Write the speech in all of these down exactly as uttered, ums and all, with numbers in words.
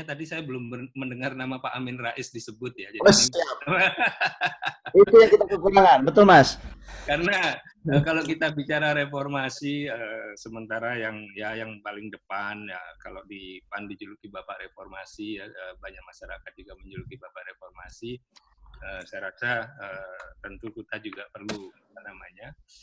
tadi saya belum mendengar nama Pak Amin Rais disebut ya. Jadi Oh, siap. Itu yang kita kekurangan, betul Mas. Karena uh, kalau kita bicara reformasi, uh, sementara yang ya yang paling depan ya kalau di P A N dijuluki Bapak Reformasi, ya, uh, banyak masyarakat juga menjuluki Bapak Reformasi. Uh, saya rasa uh, tentu kita juga perlu apa namanya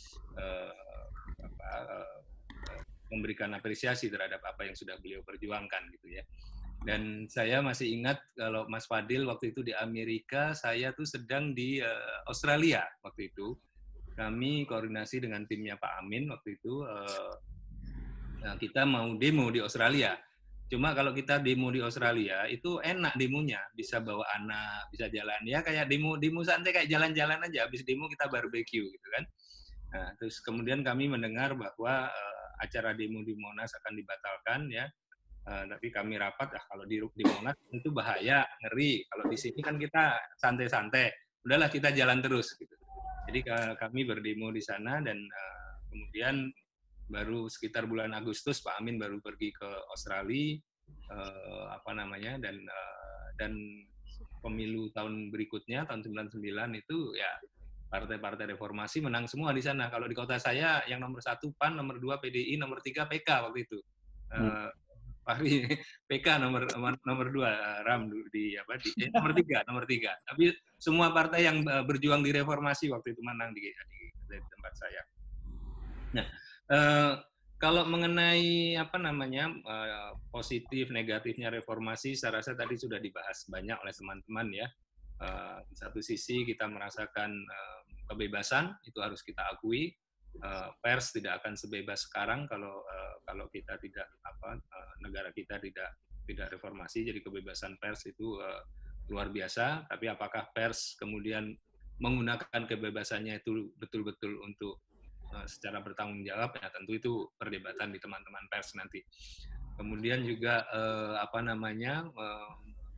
uh, apa, uh, memberikan apresiasi terhadap apa yang sudah beliau perjuangkan gitu ya. Dan saya masih ingat kalau Mas Fadil waktu itu di Amerika, saya tuh sedang di uh, Australia waktu itu. Kami koordinasi dengan timnya Pak Amin waktu itu, uh, nah kita mau demo di Australia. Cuma kalau kita demo di Australia itu enak demonya, bisa bawa anak, bisa jalan ya kayak demo demo santai kayak jalan-jalan aja. Habis demo kita barbecue gitu kan. Nah, terus kemudian kami mendengar bahwa uh, acara demo di Monas akan dibatalkan ya. Uh, tapi kami rapat, ah kalau di, di Monas itu bahaya, ngeri. Kalau di sini kan kita santai-santai. Udahlah kita jalan terus gitu. Jadi kami berdemo di sana dan uh, kemudian baru sekitar bulan Agustus Pak Amin baru pergi ke Australia uh, apa namanya dan uh, dan pemilu tahun berikutnya tahun sembilan puluh sembilan itu ya partai-partai reformasi menang semua di sana. Kalau di kota saya yang nomor satu P A N, nomor dua P D I, nomor tiga P K waktu itu. Uh, Fahri P K nomor nomor dua, Ram di apa di eh, nomor tiga nomor tiga. Tapi semua partai yang uh, berjuang di reformasi waktu itu menang di, di, di tempat saya. Nah, uh, kalau mengenai apa namanya uh, positif negatifnya reformasi, saya rasa tadi sudah dibahas banyak oleh teman-teman ya. Uh, di satu sisi kita merasakan uh, kebebasan, itu harus kita akui. Uh, pers tidak akan sebebas sekarang kalau uh, kalau kita tidak apa uh, negara kita tidak tidak reformasi, jadi kebebasan pers itu uh, luar biasa. Tapi apakah pers kemudian menggunakan kebebasannya itu betul-betul untuk uh, secara bertanggung jawab? Ya tentu itu perdebatan di teman-teman pers nanti. Kemudian juga uh, apa namanya uh,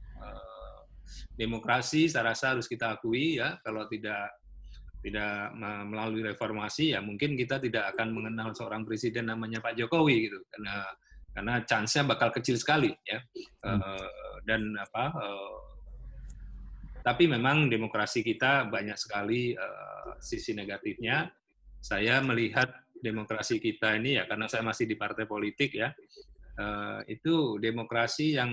uh, demokrasi, saya rasa harus kita akui ya, kalau tidak tidak melalui reformasi ya mungkin kita tidak akan mengenal seorang presiden namanya Pak Jokowi gitu karena karena chance-nya bakal kecil sekali ya hmm. uh, dan apa uh, tapi memang demokrasi kita banyak sekali uh, sisi negatifnya. Saya melihat demokrasi kita ini ya karena saya masih di partai politik ya uh, itu demokrasi yang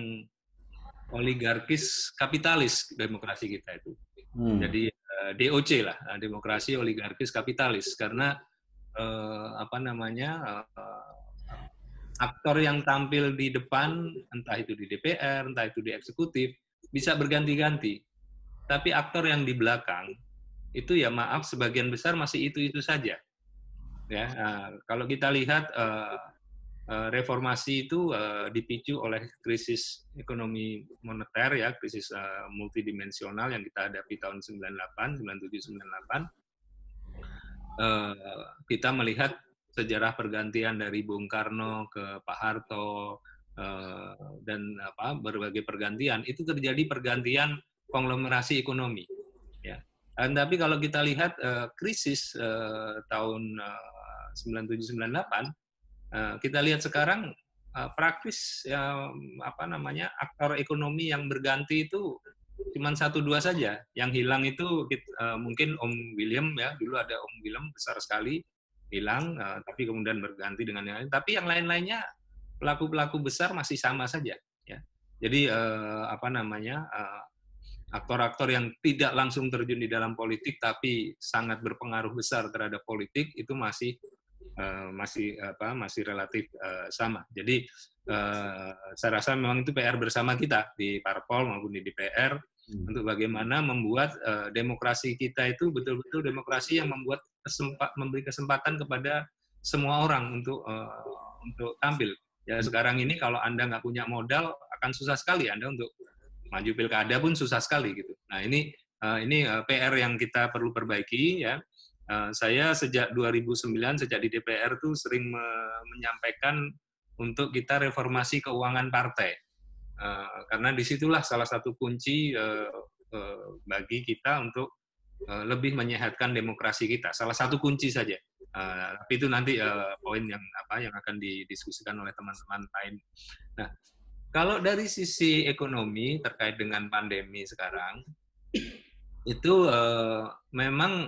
oligarkis kapitalis demokrasi kita itu hmm. jadi D O C lah, demokrasi oligarkis kapitalis, karena eh, apa namanya eh, aktor yang tampil di depan, entah itu di D P R, entah itu di eksekutif, bisa berganti-ganti. Tapi aktor yang di belakang itu ya maaf sebagian besar masih itu-itu saja. Ya, nah, kalau kita lihat eh, reformasi itu uh, dipicu oleh krisis ekonomi moneter ya, krisis uh, multidimensional yang kita hadapi tahun sembilan puluh delapan, sembilan puluh tujuh, sembilan puluh delapan. Uh, kita melihat sejarah pergantian dari Bung Karno ke Pak Harto uh, dan apa berbagai pergantian itu terjadi pergantian konglomerasi ekonomi. Ya. Dan, tapi kalau kita lihat uh, krisis uh, tahun uh, sembilan puluh tujuh sembilan puluh delapan kita lihat sekarang uh, praktis ya, apa namanya aktor ekonomi yang berganti itu cuma satu dua saja. Yang hilang itu uh, mungkin Om William ya, dulu ada Om William besar sekali hilang, uh, tapi kemudian berganti dengan yang lain. Tapi yang lain-lainnya pelaku-pelaku besar masih sama saja. Ya. Jadi uh, apa namanya uh, aktor-aktor yang tidak langsung terjun di dalam politik tapi sangat berpengaruh besar terhadap politik itu masih Uh, masih apa masih relatif uh, sama. Jadi uh, saya rasa memang itu P R bersama kita di parpol maupun di D P R hmm. untuk bagaimana membuat uh, demokrasi kita itu betul-betul demokrasi yang membuat kesempat memberi kesempatan kepada semua orang untuk uh, untuk tampil. Ya sekarang ini kalau Anda nggak punya modal akan susah sekali Anda untuk maju pilkada pun susah sekali gitu. Nah ini uh, ini uh, P R yang kita perlu perbaiki ya. Uh, saya sejak dua ribu sembilan, sejak di D P R tuh sering me- menyampaikan untuk kita reformasi keuangan partai. Uh, karena disitulah salah satu kunci uh, uh, bagi kita untuk uh, lebih menyehatkan demokrasi kita. Salah satu kunci saja. Uh, tapi itu nanti uh, poin yang apa yang akan didiskusikan oleh teman-teman lain. Nah, Kalau dari sisi ekonomi terkait dengan pandemi sekarang, itu uh, memang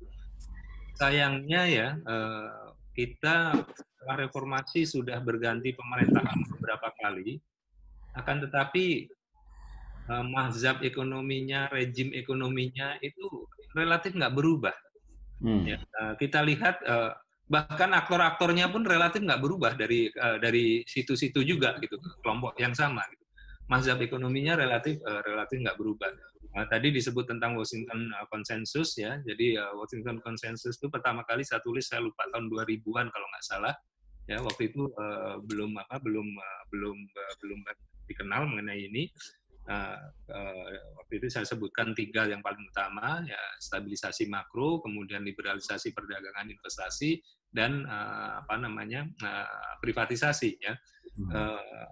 sayangnya ya uh, kita setelah reformasi sudah berganti pemerintahan beberapa kali, akan tetapi uh, mazhab ekonominya, rejim ekonominya itu relatif nggak berubah. Hmm. Ya, uh, kita lihat uh, bahkan aktor-aktornya pun relatif nggak berubah dari uh, dari situ-situ juga gitu, kelompok yang sama. Gitu. Mazhab ekonominya relatif uh, relatif nggak berubah. Uh, tadi disebut tentang Washington Consensus ya, jadi uh, Washington Consensus itu pertama kali saya tulis saya lupa tahun dua ribuan kalau nggak salah. Ya waktu itu uh, belum apa belum uh, belum uh, belum dikenal mengenai ini. Uh, uh, waktu itu saya sebutkan tiga yang paling utama, ya stabilisasi makro, kemudian liberalisasi perdagangan investasi, dan uh, apa namanya uh, privatisasi. Ya, uh,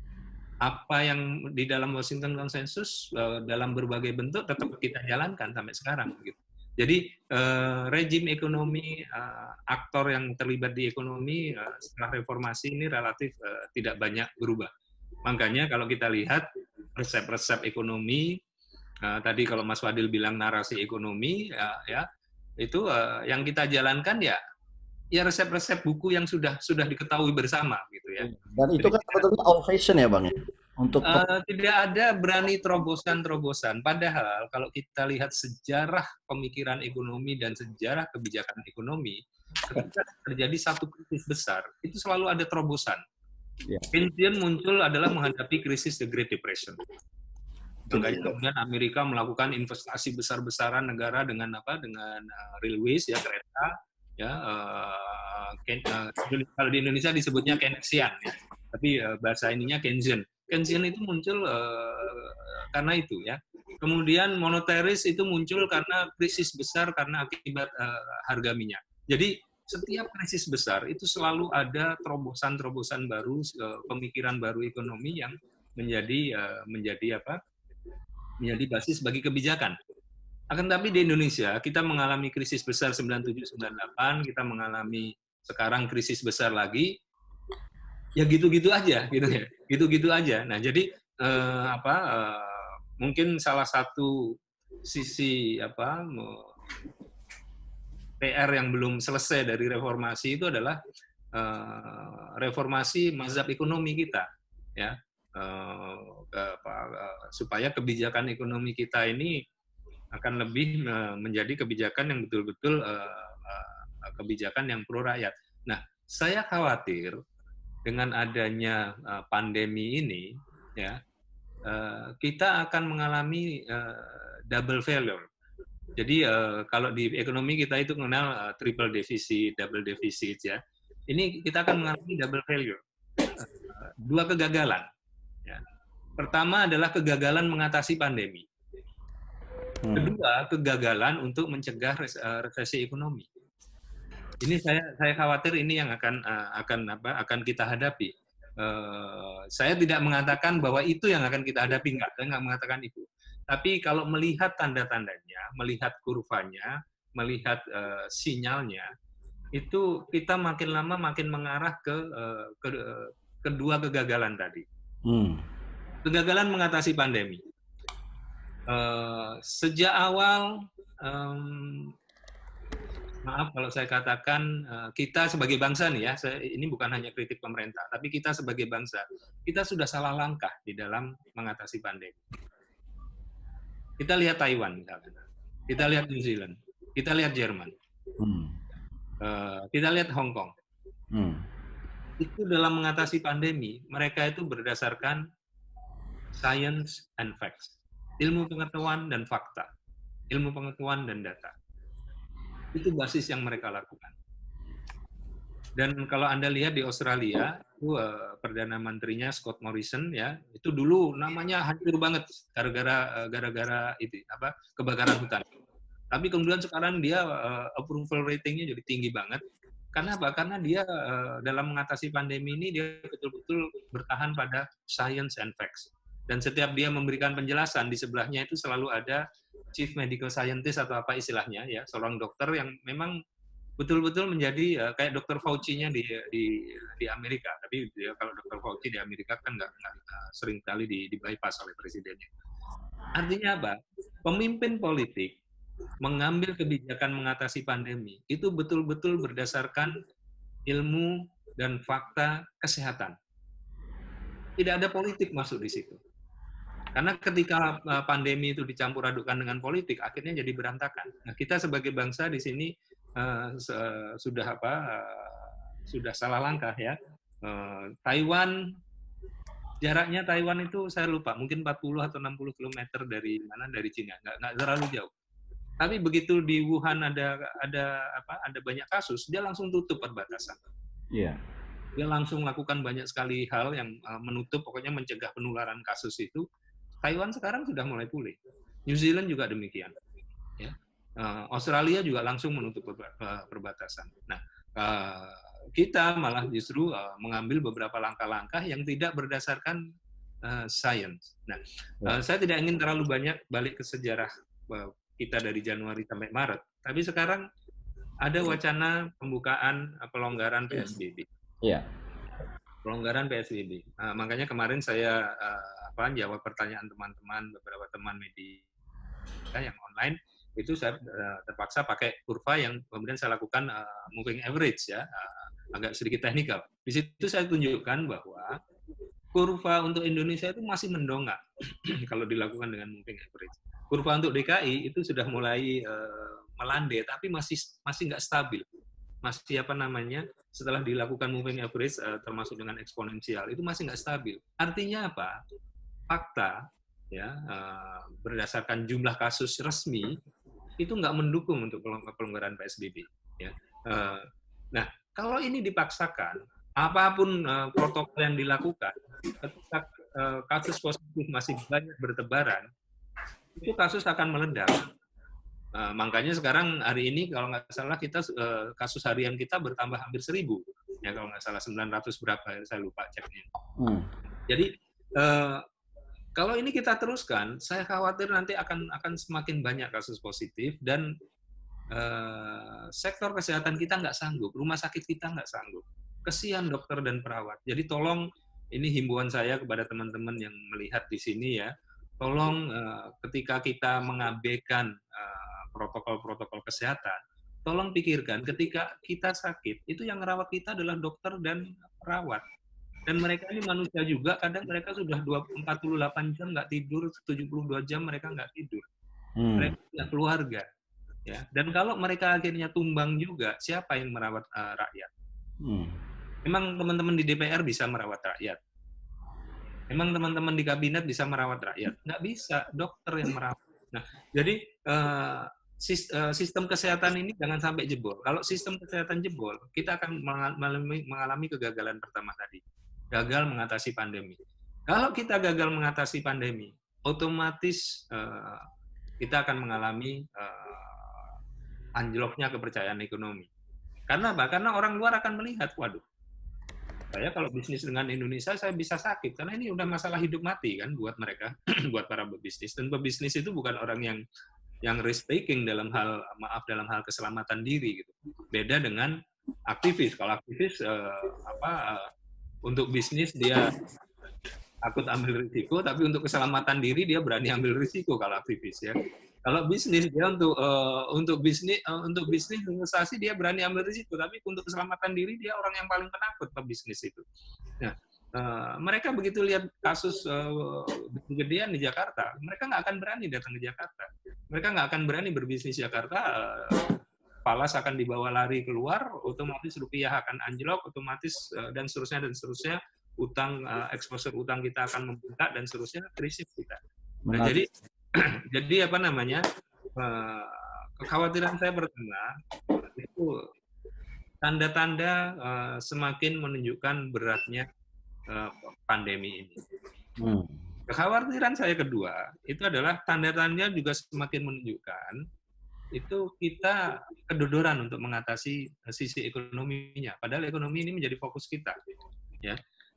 apa yang di dalam Washington Consensus uh, dalam berbagai bentuk tetap kita jalankan sampai sekarang. Gitu. Jadi uh, rejim ekonomi, uh, aktor yang terlibat di ekonomi uh, setelah reformasi ini relatif uh, tidak banyak berubah. Makanya kalau kita lihat resep-resep ekonomi, uh, tadi kalau Mas Fadil bilang narasi ekonomi, ya, ya itu uh, yang kita jalankan ya, ya resep-resep buku yang sudah sudah diketahui bersama, gitu ya. Dan itu kan sebetulnya old fashion ya, Bang? Untuk uh, tidak ada berani terobosan-terobosan. Padahal kalau kita lihat sejarah pemikiran ekonomi dan sejarah kebijakan ekonomi, ketika terjadi satu krisis besar, itu selalu ada terobosan. Yeah. Keynesian muncul adalah menghadapi krisis The Great Depression. Kemudian Amerika melakukan investasi besar-besaran negara dengan apa? Dengan uh, railways ya kereta, ya. Uh, Ken, uh, kalau di Indonesia disebutnya Keynesian, ya. Tapi uh, bahasa ininya Keynesian. Keynesian itu muncul uh, karena itu ya. Kemudian moneteris itu muncul karena krisis besar karena akibat uh, harga minyak. Jadi setiap krisis besar itu selalu ada terobosan-terobosan baru, pemikiran baru ekonomi yang menjadi menjadi apa? Menjadi basis bagi kebijakan. Akan tetapi di Indonesia kita mengalami krisis besar sembilan tujuh sembilan delapan, kita mengalami sekarang krisis besar lagi. Ya gitu-gitu aja gitu ya. Gitu-gitu aja. Nah, jadi eh, apa eh, mungkin salah satu sisi apa P R yang belum selesai dari reformasi itu adalah uh, reformasi mazhab ekonomi kita, ya, uh, ke, uh, supaya kebijakan ekonomi kita ini akan lebih uh, menjadi kebijakan yang betul-betul uh, uh, kebijakan yang pro rakyat. Nah, saya khawatir dengan adanya uh, pandemi ini, ya, uh, kita akan mengalami uh, double failure. Jadi uh, kalau di ekonomi kita itu mengenal uh, triple deficit, double deficit ya. Ini kita akan mengalami double failure, uh, dua kegagalan. Ya. Pertama adalah kegagalan mengatasi pandemi. Kedua, kegagalan untuk mencegah res, uh, resesi ekonomi. Ini saya saya khawatir ini yang akan uh, akan apa akan kita hadapi. Uh, saya tidak mengatakan bahwa itu yang akan kita hadapi, enggak. Saya nggak mengatakan itu. Tapi kalau melihat tanda-tandanya, melihat kurvanya, melihat uh, sinyalnya, itu kita makin lama makin mengarah ke, uh, ke uh, kedua kegagalan tadi. Hmm. Kegagalan mengatasi pandemi. Uh, sejak awal, um, maaf kalau saya katakan, uh, kita sebagai bangsa nih ya, saya, ini bukan hanya kritik pemerintah, tapi kita sebagai bangsa, kita sudah salah langkah di dalam mengatasi pandemi. Kita lihat Taiwan misalnya, kita lihat New Zealand, kita lihat Jerman, hmm. uh, kita lihat Hong Kong. Hmm. Itu dalam mengatasi pandemi, mereka itu berdasarkan science and facts, ilmu pengetahuan dan fakta, ilmu pengetahuan dan data. Itu basis yang mereka lakukan. Dan kalau Anda lihat di Australia, itu uh, Perdana Menterinya Scott Morrison ya, itu dulu namanya hancur banget gara-gara gara-gara itu apa kebakaran hutan. Tapi kemudian sekarang dia uh, approval ratingnya jadi tinggi banget. Karena apa? Karena dia uh, dalam mengatasi pandemi ini dia betul-betul bertahan pada science and facts. Dan setiap dia memberikan penjelasan di sebelahnya itu selalu ada chief medical scientist atau apa istilahnya ya, seorang dokter yang memang betul-betul menjadi uh, kayak dokter Fauci-nya di, di di Amerika. Tapi ya, kalau dokter Fauci di Amerika kan nggak uh, sering kali di, di bypass oleh presidennya. Artinya apa? Pemimpin politik mengambil kebijakan mengatasi pandemi itu betul-betul berdasarkan ilmu dan fakta kesehatan. Tidak ada politik masuk di situ. Karena ketika pandemi itu dicampur adukkan dengan politik, akhirnya jadi berantakan. Nah, kita sebagai bangsa di sini uh, sudah apa? Uh, sudah salah langkah ya. Uh, Taiwan, jaraknya Taiwan itu saya lupa, mungkin empat puluh atau enam puluh kilometer dari mana? Dari Cina, nggak, nggak terlalu jauh. Tapi begitu di Wuhan ada ada apa? Ada banyak kasus, dia langsung tutup perbatasan. Iya. Yeah. Dia langsung melakukan banyak sekali hal yang uh, menutup, pokoknya mencegah penularan kasus itu. Taiwan sekarang sudah mulai pulih. New Zealand juga demikian. Ya. Uh, Australia juga langsung menutup perbatasan. Nah, uh, kita malah justru uh, mengambil beberapa langkah-langkah yang tidak berdasarkan uh, sains. Nah, uh, saya tidak ingin terlalu banyak balik ke sejarah uh, kita dari Januari sampai Maret. Tapi sekarang ada wacana pembukaan uh, pelonggaran P S B B. Iya. Pelonggaran P S B B. Nah, makanya kemarin saya uh, apa jawab pertanyaan teman-teman, beberapa teman media yang online, itu saya uh, terpaksa pakai kurva yang kemudian saya lakukan uh, moving average ya, uh, agak sedikit teknikal. Di situ saya tunjukkan bahwa kurva untuk Indonesia itu masih mendongak kalau dilakukan dengan moving average. Kurva untuk D K I itu sudah mulai uh, melandai, tapi masih masih nggak stabil. Masih apa namanya, setelah dilakukan moving average uh, termasuk dengan eksponensial itu masih nggak stabil. Artinya apa? Fakta ya uh, berdasarkan jumlah kasus resmi itu nggak mendukung untuk pelonggaran P S B B. Ya. Uh, nah kalau ini dipaksakan, apapun uh, protokol yang dilakukan, ketika uh, kasus positif masih banyak bertebaran, itu kasus akan meledak. Uh, makanya sekarang hari ini kalau nggak salah kita uh, kasus harian kita bertambah hampir seribu ya kalau nggak salah sembilan ratus berapa saya lupa ceknya. Hmm. Jadi uh, kalau ini kita teruskan, saya khawatir nanti akan akan semakin banyak kasus positif dan uh, sektor kesehatan kita nggak sanggup, rumah sakit kita nggak sanggup. Kesian dokter dan perawat. Jadi tolong ini himbauan saya kepada teman-teman yang melihat di sini ya, tolong uh, ketika kita mengabaikan uh, protokol-protokol kesehatan, tolong pikirkan ketika kita sakit, itu yang merawat kita adalah dokter dan perawat. Dan mereka ini manusia juga, kadang mereka sudah empat puluh delapan jam nggak tidur, tujuh puluh dua jam mereka nggak tidur. Hmm. Mereka punya keluarga. Ya. Dan kalau mereka akhirnya tumbang juga, siapa yang merawat uh, rakyat? Hmm. Memang teman-teman di D P R bisa merawat rakyat. Memang teman-teman di kabinet bisa merawat rakyat. Nggak bisa, dokter yang merawat. Nah, jadi uh, sistem kesehatan ini jangan sampai jebol. Kalau sistem kesehatan jebol, kita akan mengalami, mengalami kegagalan pertama tadi. Gagal mengatasi pandemi. Kalau kita gagal mengatasi pandemi, otomatis uh, kita akan mengalami uh, anjloknya kepercayaan ekonomi. Karena apa? Karena orang luar akan melihat, waduh, saya kalau bisnis dengan Indonesia, saya bisa sakit. Karena ini udah masalah hidup mati kan buat mereka, buat para pebisnis. Dan pebisnis itu bukan orang yang yang risk taking dalam hal maaf dalam hal keselamatan diri gitu. Beda dengan aktivis. Kalau aktivis uh, apa uh, untuk bisnis dia takut ambil risiko, tapi untuk keselamatan diri dia berani ambil risiko kalau aktivis ya. Kalau bisnis dia untuk uh, untuk bisnis uh, untuk bisnis investasi dia berani ambil risiko, tapi untuk keselamatan diri dia orang yang paling penakut pebisnis itu. Nah, Uh, mereka begitu lihat kasus uh, gedean di Jakarta, mereka nggak akan berani datang ke Jakarta. Mereka nggak akan berani berbisnis di Jakarta. Uh, Palas akan dibawa lari keluar, otomatis rupiah akan anjlok, otomatis uh, dan seterusnya dan seterusnya utang uh, exposure utang kita akan membengkak dan seterusnya krisis kita. Nah, jadi jadi apa namanya uh, kekhawatiran saya pertama itu tanda-tanda uh, semakin menunjukkan beratnya pandemi ini. Hmm. Kekhawatiran saya kedua itu adalah tanda-tanda juga semakin menunjukkan itu kita kedodoran untuk mengatasi sisi ekonominya. Padahal ekonomi ini menjadi fokus kita. Ya,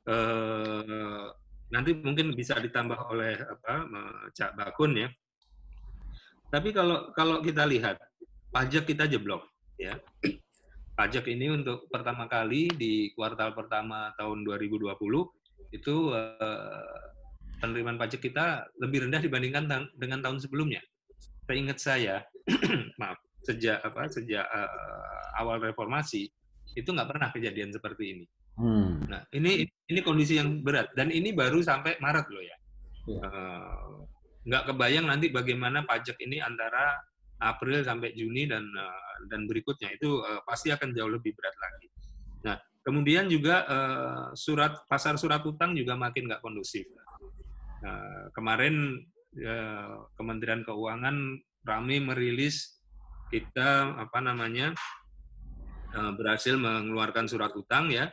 eh, nanti mungkin bisa ditambah oleh apa Cak Bakun ya. Tapi kalau kalau kita lihat pajak kita jeblok, ya. pajak ini untuk pertama kali di kuartal pertama tahun dua ribu dua puluh itu uh, penerimaan pajak kita lebih rendah dibandingkan ta dengan tahun sebelumnya. Seingat saya, maaf, sejak apa sejak uh, awal reformasi itu nggak pernah kejadian seperti ini. Hmm. Nah, ini ini kondisi yang berat dan ini baru sampai Maret loh ya. ya. Uh, nggak kebayang nanti bagaimana pajak ini antara April sampai Juni dan uh, dan berikutnya itu uh, pasti akan jauh lebih berat lagi. Nah, kemudian juga uh, surat pasar surat utang juga makin nggak kondusif. Uh, kemarin uh, Kementerian Keuangan ramai merilis kita apa namanya uh, berhasil mengeluarkan surat utang ya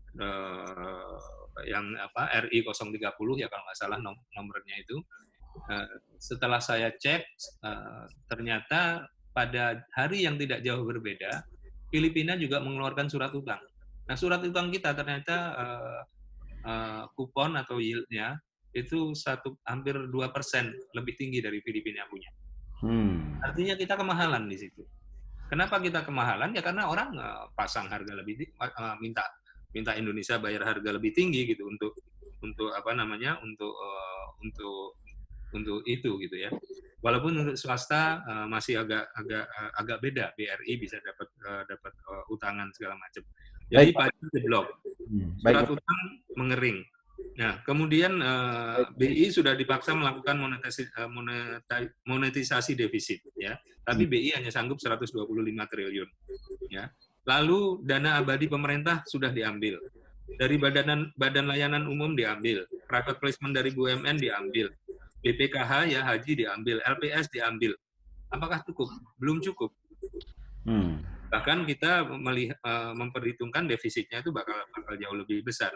uh, yang apa R I nol tiga nol ya kalau nggak salah nom nomornya itu. Uh, setelah saya cek, uh, ternyata pada hari yang tidak jauh berbeda, Filipina juga mengeluarkan surat utang. Nah, surat utang kita ternyata uh, uh, kupon atau yield-nya itu satu hampir dua persen lebih tinggi dari Filipina punya. Hmm. Artinya kita kemahalan di situ. Kenapa kita kemahalan? Ya karena orang uh, pasang harga lebih uh, minta minta Indonesia bayar harga lebih tinggi gitu untuk untuk apa namanya untuk uh, untuk untuk itu gitu ya. Walaupun untuk swasta uh, masih agak agak uh, agak beda, B R I bisa dapat uh, dapat uh, utangan segala macam. Jadi pajak jeblok, surat Baik. utang mengering. Nah, kemudian uh, B I sudah dipaksa melakukan monetisasi, uh, monetisasi defisit ya, tapi B I hanya sanggup seratus dua puluh lima triliun ya. Lalu dana abadi pemerintah sudah diambil. Dari badan badan layanan umum diambil, private placement dari B U M N diambil. B P K H ya haji diambil, L P S diambil. Apakah cukup? Belum cukup. Hmm. Bahkan kita melihat, uh, memperhitungkan defisitnya itu bakal bakal jauh lebih besar.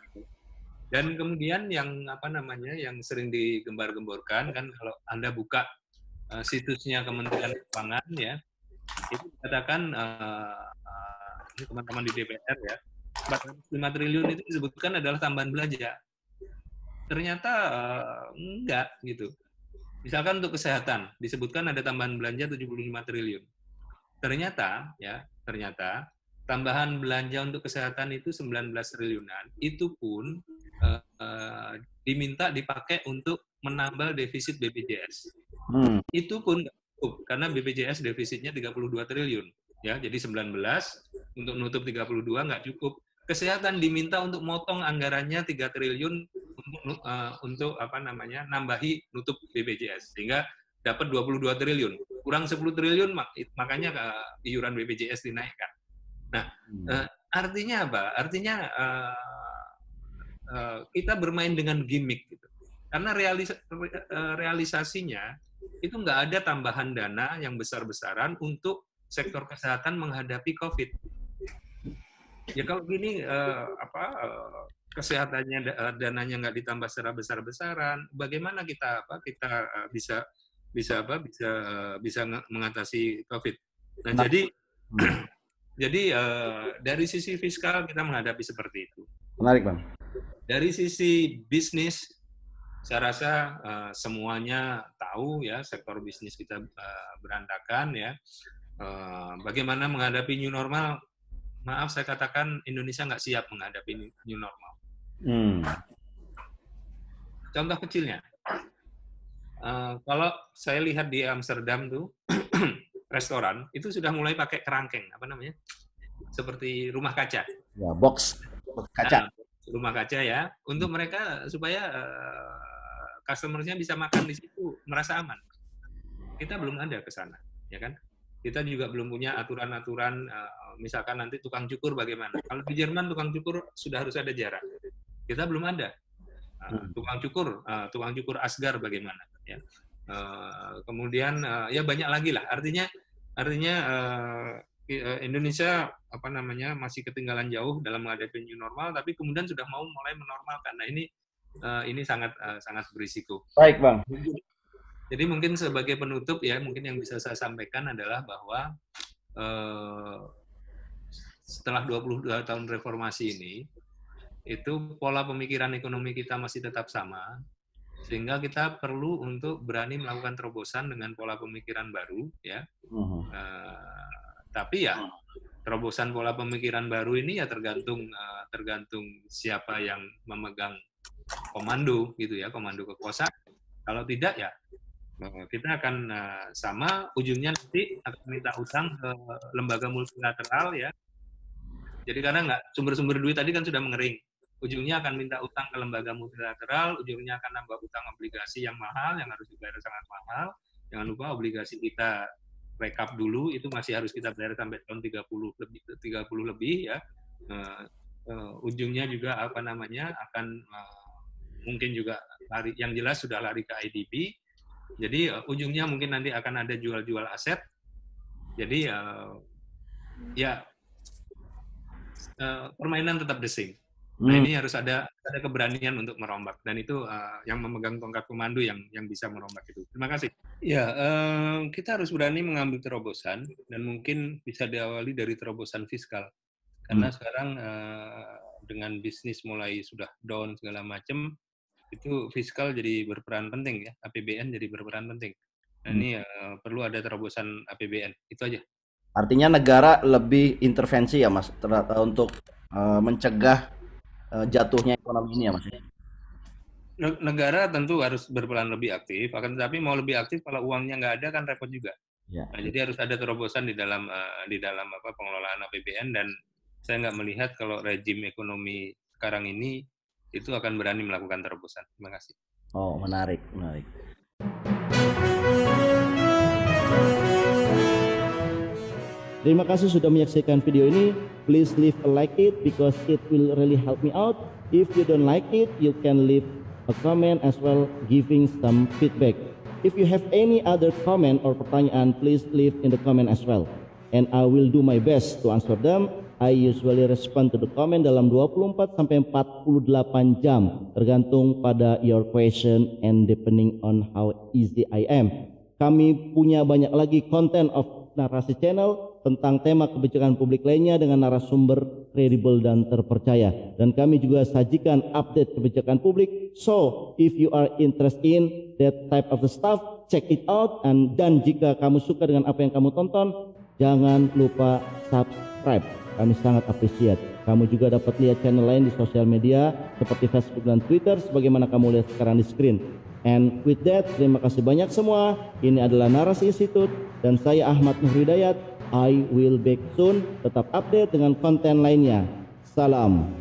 Dan kemudian yang apa namanya yang sering digembar-gemborkan kan kalau Anda buka uh, situsnya Kementerian Keuangan ya, itu dikatakan uh, uh, ini teman-teman di D P R ya, empat ratus lima triliun itu disebutkan adalah tambahan belanja. Ternyata uh, enggak gitu. Misalkan untuk kesehatan disebutkan ada tambahan belanja tujuh puluh lima triliun. Ternyata ya, ternyata tambahan belanja untuk kesehatan itu sembilan belas triliunan. Itu pun uh, uh, diminta dipakai untuk menambal defisit B P J S. Hmm. Itu pun enggak cukup karena B P J S defisitnya tiga puluh dua triliun. Ya, jadi sembilan belas untuk nutup tiga puluh dua enggak cukup. Kesehatan diminta untuk motong anggarannya tiga triliun untuk uh, untuk apa namanya nambahi nutup B P J S sehingga dapat dua puluh dua triliun, kurang sepuluh triliun mak makanya uh, iuran B P J S dinaikkan. Nah, uh, artinya apa? Artinya uh, uh, kita bermain dengan gimmick gitu. Karena realis uh, realisasinya itu nggak ada tambahan dana yang besar-besaran untuk sektor kesehatan menghadapi COVID. Ya kalau gini uh, apa uh, kesehatannya uh, dananya nggak ditambah secara besar-besaran, bagaimana kita apa kita uh, bisa bisa apa bisa uh, bisa mengatasi COVID. Nah, nah. jadi jadi uh, dari sisi fiskal kita menghadapi seperti itu. Menarik, Bang. Dari sisi bisnis, saya rasa uh, semuanya tahu ya sektor bisnis kita uh, berantakan ya. Uh, bagaimana menghadapi new normal? Maaf, saya katakan Indonesia nggak siap menghadapi new normal. Hmm. Contoh kecilnya, uh, kalau saya lihat di Amsterdam tuh restoran itu sudah mulai pakai kerangkeng, apa namanya, seperti rumah kaca. Ya, box kaca. Nah, rumah kaca ya, untuk mereka supaya uh, customer-nya bisa makan di situ merasa aman. Kita belum ada ke sana, ya kan? Kita juga belum punya aturan-aturan, uh, misalkan nanti tukang cukur bagaimana. Kalau di Jerman tukang cukur sudah harus ada jarak. Kita belum ada. Uh, tukang cukur, uh, tukang cukur asgar bagaimana? Ya. Uh, kemudian uh, ya banyak lagi lah. Artinya, artinya uh, Indonesia apa namanya masih ketinggalan jauh dalam menghadapi new normal, tapi kemudian sudah mau mulai menormalkan. Nah ini uh, ini sangat uh, sangat berisiko. Baik, Bang. Jadi mungkin sebagai penutup ya, mungkin yang bisa saya sampaikan adalah bahwa eh, setelah dua puluh dua tahun reformasi ini, itu pola pemikiran ekonomi kita masih tetap sama, sehingga kita perlu untuk berani melakukan terobosan dengan pola pemikiran baru, ya. Uh-huh. Eh, tapi ya terobosan pola pemikiran baru ini ya tergantung uh, tergantung siapa yang memegang komando gitu ya, komando kekuasaan. Kalau tidak ya kita akan uh, sama ujungnya nanti akan minta utang ke lembaga multilateral ya. Jadi karena nggak sumber-sumber duit tadi kan sudah mengering, ujungnya akan minta utang ke lembaga multilateral, ujungnya akan nambah utang obligasi yang mahal, yang harus dibayar sangat mahal. Jangan lupa obligasi kita rekap dulu itu masih harus kita bayar sampai tahun tiga puluh lebih, tiga puluh lebih ya. Uh, uh, ujungnya juga apa namanya akan uh, mungkin juga lari, yang jelas sudah lari ke I D P. Jadi uh, ujungnya mungkin nanti akan ada jual-jual aset. Jadi uh, ya uh, permainan tetap the same. Nah hmm. ini harus ada ada keberanian untuk merombak dan itu uh, yang memegang tongkat komando yang yang bisa merombak itu. Terima kasih. Ya uh, kita harus berani mengambil terobosan dan mungkin bisa diawali dari terobosan fiskal karena hmm. sekarang uh, dengan bisnis mulai sudah down segala macam. Itu fiskal jadi berperan penting ya, A P B N jadi berperan penting. Nah, hmm. ini uh, perlu ada terobosan A P B N, itu aja. Artinya negara lebih intervensi ya Mas, untuk uh, mencegah uh, jatuhnya ekonomi ini ya Mas? Negara tentu harus berperan lebih aktif, akan tetapi mau lebih aktif kalau uangnya nggak ada kan repot juga. Ya. Nah, jadi harus ada terobosan di dalam uh, di dalam apa pengelolaan A P B N dan saya nggak melihat kalau rejim ekonomi sekarang ini itu akan berani melakukan terobosan. Terima kasih. Oh, menarik, menarik. Terima kasih sudah menyaksikan video ini. Please leave a like it because it will really help me out. If you don't like it, you can leave a comment as well, giving some feedback. If you have any other comment or pertanyaan, please leave in the comment as well. And I will do my best to answer them. I usually respond to the comment dalam dua puluh empat sampai empat puluh delapan jam, tergantung pada your question and depending on how easy I am. Kami punya banyak lagi konten of Narasi Channel tentang tema kebijakan publik lainnya dengan narasumber kredibel dan terpercaya. Dan kami juga sajikan update kebijakan publik. So, if you are interested in that type of the stuff, check it out. And, dan jika kamu suka dengan apa yang kamu tonton, jangan lupa subscribe. Kami sangat appreciate. Kamu juga dapat lihat channel lain di sosial media seperti Facebook dan Twitter sebagaimana kamu lihat sekarang di screen. And with that, terima kasih banyak semua. Ini adalah Narasi Institute dan saya Ahmad Nur Hidayat. I will back soon. Tetap update dengan konten lainnya. Salam.